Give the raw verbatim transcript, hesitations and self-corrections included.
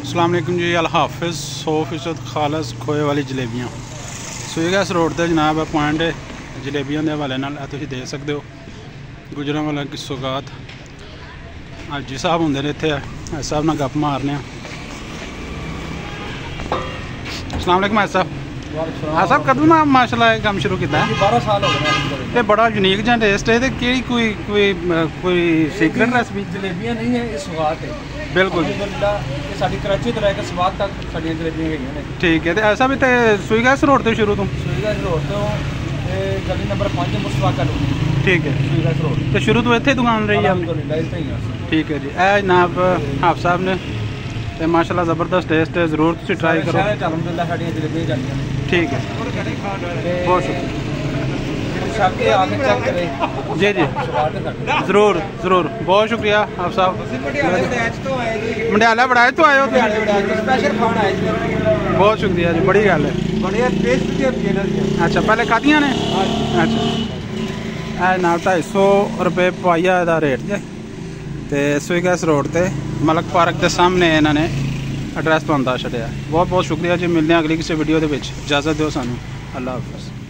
अस्सलाम वालेकुम जी। अल हाफिज़ सौ फीसद खालस खोए वाली जलेबियाँ सुईगैस रोड ते जनाब पॉइंट जलेबियों के हवाले नाल तुसीं देख सकते हो। गुजरांवाला की सौगात हाजी साहब होंगे ने इत्थे, हाजी साहब नाल गप मारने। अस्सलाम वालेकुम हाजी साहब। हाँ साहब कदों ना माशाल्लाह काम शुरू किया? बारह साल हो गए। ये बड़ा यूनीक जहा टेस्ट है। कि कोई कोई कोई सीक्रेट रेसिपी? जलेबियाँ नहीं है, ये सौगात है। बिल्कुल साड़ी कराची तो लैके स्वाद तक साड़ियाँ जलेबियाँ गई ने। ठीक है। तो ऐसा भी तो सुईगैस रोड तो शुरू तो सुईगैस रोड तो गली नंबर पाँच मुस्तफा कॉलोनी। ठीक है। सुईगैस रोड तो शुरू तो इतने दुकान रही है? ठीक है जी। ए जनाब हाफ साहब ने तो माशाल्लाह ज़बरदस्त टेस्ट है, ज़रूर तुम ट्राई करो। अलहमदुलिल्लाह साड़ियाँ जलेबियाँ जानियां ने। ठीक है, बहुत शुक्रिया जी जी, ज़रूर ज़रूर, बहुत शुक्रिया आप साहब। मंडियाला बड़ाए तो आए हो? बहुत शुक्रिया जी, बड़ी गल है। अच्छा पहले खादियाँ ने? अच्छा ना ढाई सौ रुपये पाइया का रेट जे। तो सुईगैस रोड ते मलक पार्क के सामने इन्होंने एड्रैस तो अंदा छड़िया। बहुत बहुत शुक्रिया जी। मिलने अगली किसी वीडियो के इजाज़त दो सानू। अल्लाह हाफ़िज़।